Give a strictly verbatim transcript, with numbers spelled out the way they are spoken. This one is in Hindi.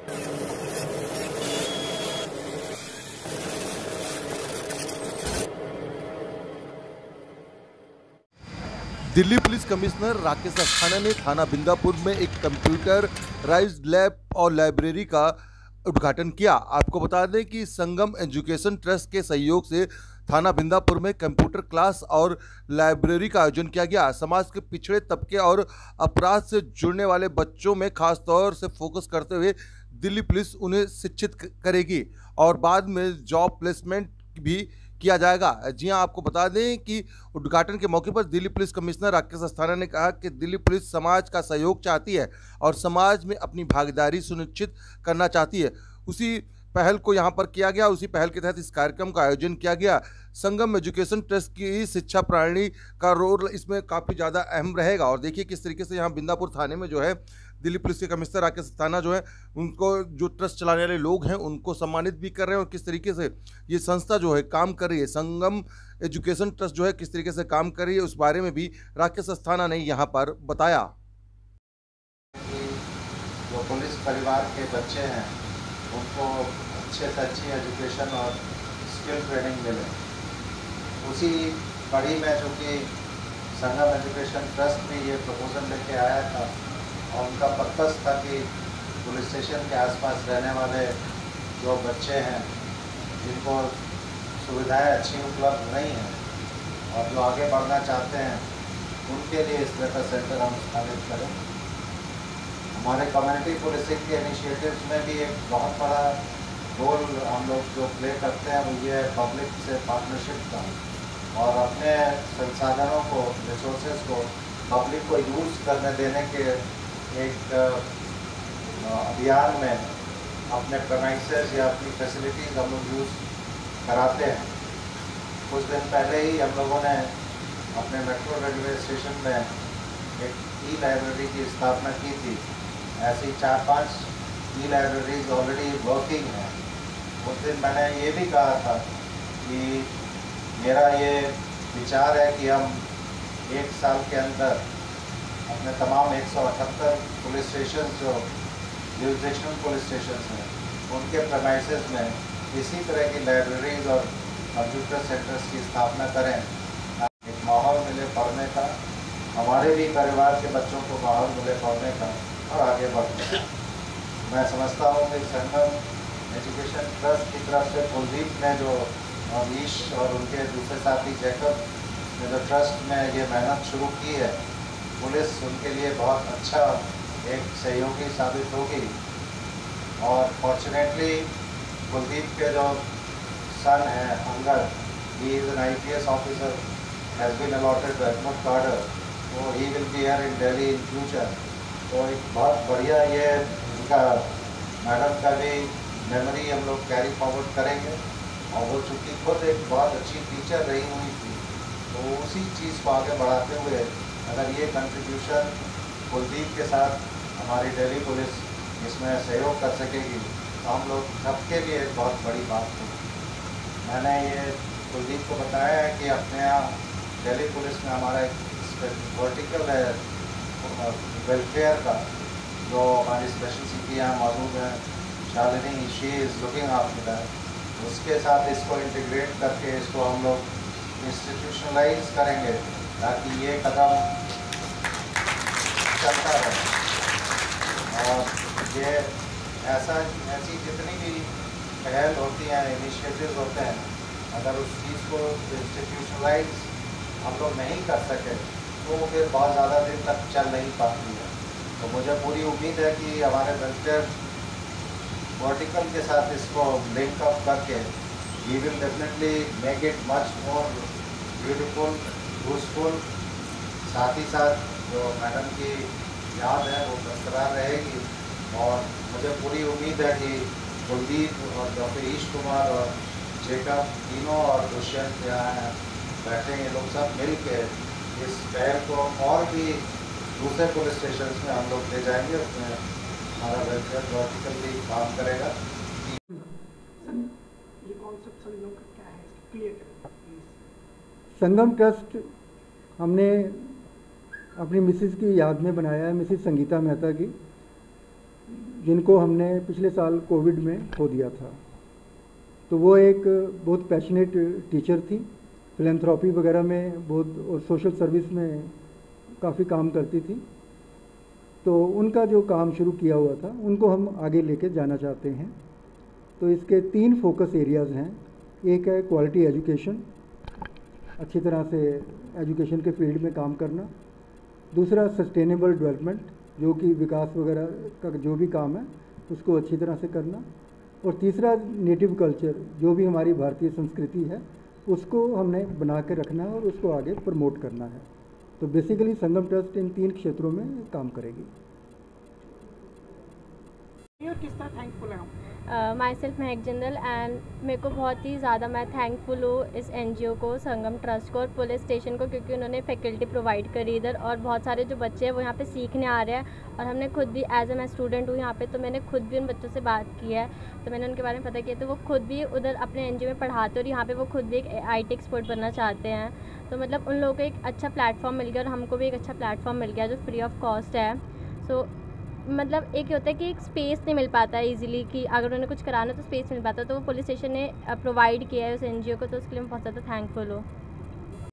दिल्ली पुलिस कमिश्नर राकेश अस्थाना ने थाना बिंदापुर में एक कंप्यूटराइज्ड लैब और लाइब्रेरी का उद्घाटन किया। आपको बता दें कि संगम एजुकेशन ट्रस्ट के सहयोग से थाना बिंदापुर में कंप्यूटर क्लास और लाइब्रेरी का आयोजन किया गया। समाज के पिछड़े तबके और अपराध से जुड़ने वाले बच्चों में खास तौर से फोकस करते हुए दिल्ली पुलिस उन्हें शिक्षित करेगी और बाद में जॉब प्लेसमेंट भी किया जाएगा। जी हां, आपको बता दें कि उद्घाटन के मौके पर दिल्ली पुलिस कमिश्नर राकेश अस्थाना ने कहा कि दिल्ली पुलिस समाज का सहयोग चाहती है और समाज में अपनी भागीदारी सुनिश्चित करना चाहती है। उसी पहल को यहां पर किया गया, उसी पहल के तहत इस कार्यक्रम का आयोजन किया गया। संगम एजुकेशन ट्रस्ट की शिक्षा प्रणाली का रोल इसमें काफ़ी ज़्यादा अहम रहेगा। और देखिए किस तरीके से यहाँ बिंदापुर थाने में जो है दिल्ली पुलिस के कमिश्नर राकेश अस्थाना जो है उनको जो ट्रस्ट चलाने वाले लोग हैं उनको सम्मानित भी कर रहे हैं और किस तरीके से ये संस्था जो है काम कर रही है, संगम एजुकेशन ट्रस्ट जो है किस तरीके से काम कर रही है, उस बारे में भी राकेश अस्थाना ने यहाँ पर बताया। जो पुलिस परिवार के बच्चे हैं उनको अच्छे से अच्छी एजुकेशन और स्किल ट्रेनिंग मिले, उसी कड़ी में जो कि संगम एजुकेशन ट्रस्ट भी ये प्रपोजल लेके आया था और उनका पर्पस था कि पुलिस स्टेशन के आसपास रहने वाले जो बच्चे हैं जिनको सुविधाएं अच्छी उपलब्ध नहीं हैं और जो आगे बढ़ना चाहते हैं उनके लिए इस तरह का सेंटर हम स्थापित करें। हमारे कम्युनिटी पुलिसिंग के इनिशिएटिव्स में भी एक बहुत बड़ा रोल हम लोग जो प्ले करते हैं वो ये पब्लिक से पार्टनरशिप का और अपने संसाधनों को, रिसोर्सेज को पब्लिक को यूज़ करने देने के एक अभियान में अपने प्रमाइसेस या अपनी फैसिलिटीज़ हम लोग यूज़ कराते हैं। कुछ दिन पहले ही हम लोगों ने अपने मेट्रो रेलवे स्टेशन में एक ई लाइब्रेरी की स्थापना की थी। ऐसी चार पांच ई लाइब्रेरीज ऑलरेडी वर्किंग हैं। उस दिन मैंने ये भी कहा था कि मेरा ये विचार है कि हम एक साल के अंदर अपने तमाम एक सौ अठहत्तर पुलिस स्टेशन जो जुरिसडिक्शनल पुलिस स्टेशन हैं उनके प्रेमाइसेस में इसी तरह की लाइब्रेरीज और कंप्यूटर सेंटर्स की स्थापना करें। एक माहौल मिले पढ़ने का, हमारे भी परिवार के बच्चों को माहौल मिले पढ़ने का और आगे बढ़ने का। मैं समझता हूँ कि संगम एजुकेशन ट्रस्ट की तरफ से कुलदीप ने जो अमीश और उनके दूसरे साथी जैकब ने जो ट्रस्ट में ये मेहनत शुरू की है, पुलिस उनके लिए बहुत अच्छा एक सहयोगी साबित होगी। और फॉर्चुनेटली कुलदीप के जो सन हैं Angad, he is an I P S officer, has been allotted the AGMUT cadre, तो he will be here in Delhi in future. तो एक बहुत बढ़िया ये उनका मैडम का भी मेमोरी हम लोग कैरी फॉरवर्ड करेंगे। और वो चूँकि खुद एक बहुत अच्छी टीचर रही हुई थी तो उसी चीज़ को आगे बढ़ाते हुए अगर ये कंट्रीब्यूशन कुलदीप के साथ हमारी दिल्ली पुलिस इसमें सहयोग कर सकेगी तो हम लोग सबके लिए एक बहुत बड़ी बात होगी। मैंने ये कुलदीप को बताया है कि अपने यहाँ दिल्ली पुलिस में हमारा एक वर्टिकल है वेलफेयर का, जो हमारी स्पेशल सिटी यहाँ मौजूद है Shalini, she is looking after that. उसके साथ इसको इंटीग्रेट करके इसको हम लोग इंस्टीट्यूशनलाइज करेंगे ताकि ये कदम चलता रहे। और ये ऐसा ऐसी जितनी भी पहल होती हैं, इनिशिएटिव्स होते हैं, अगर उस चीज़ को इंस्टीट्यूशनलाइज हम लोग नहीं कर सके तो फिर बहुत ज़्यादा दिन तक चल नहीं पाती है। तो मुझे पूरी उम्मीद है कि हमारे वेलफेयर वर्टिकल के साथ इसको लिंक अप करके we will definitely make it much more beautiful, useful. साथ ही साथ जो मैडम की याद है वो बरकरार रहेगी। और मुझे पूरी उम्मीद है कि कुलदीप और डॉक्टर ईश कुमार और जेकब तीनों और दुष्यंत यहाँ बैठे ये लोग सब मिल के इस पहल को और भी दूसरे पुलिस स्टेशन में हम लोग ले जाएंगे। उसमें हमारा वेलफेयर वर्टिकल भी काम करेगा। ये कॉन्सेप्ट संगम का क्या है, क्लियर करें। संगम ट्रस्ट हमने अपनी मिसेस की याद में बनाया है, मिसेस संगीता मेहता की। जिनको हमने पिछले साल कोविड में खो दिया था। तो वो एक बहुत पैशनेट टीचर थी, फिलैंथ्रोपी वगैरह में बहुत और सोशल सर्विस में काफ़ी काम करती थी। तो उनका जो काम शुरू किया हुआ था उनको हम आगे लेके जाना चाहते हैं। तो इसके तीन फोकस एरियाज़ हैं। एक है क्वालिटी एजुकेशन, अच्छी तरह से एजुकेशन के फील्ड में काम करना। दूसरा सस्टेनेबल डेवलपमेंट, जो कि विकास वगैरह का जो भी काम है उसको अच्छी तरह से करना। और तीसरा नेटिव कल्चर, जो भी हमारी भारतीय संस्कृति है उसको हमने बना के रखना है और उसको आगे प्रमोट करना है। तो बेसिकली संगम ट्रस्ट इन तीन क्षेत्रों में काम करेगी। ये किस तरह थैंकफुल है आप? My self Mahak Jindal and मेरे को बहुत ही ज़्यादा मैं थैंकफुल हूँ इस एनजीओ को, संगम ट्रस्ट को और पुलिस स्टेशन को, क्योंकि उन्होंने फैकल्टी प्रोवाइड करी इधर और बहुत सारे जो बच्चे हैं वो यहाँ पे सीखने आ रहे हैं। और हमने खुद भी एज ए मैं स्टूडेंट हूँ यहाँ पे, तो मैंने खुद भी उन बच्चों से बात की है, तो मैंने उनके बारे में पता किया। तो वो खुद भी उधर अपने एनजीओ में पढ़ाते और यहाँ पर वो खुद भी एक आई टी एक्सपर्ट बनना चाहते हैं। तो मतलब उन लोगों को एक अच्छा प्लेटफॉर्म मिल गया और हमको भी एक अच्छा प्लेटफॉर्म मिल गया जो फ्री ऑफ कॉस्ट है। सो मतलब एक होता है कि एक स्पेस नहीं मिल पाता है इजीली, कि अगर उन्हें कुछ कराना तो स्पेस मिल पाता है, तो वो पुलिस स्टेशन ने प्रोवाइड किया है उस एनजीओ को, तो उसके लिए मैं बहुत ज़्यादा थैंकफुल हूँ।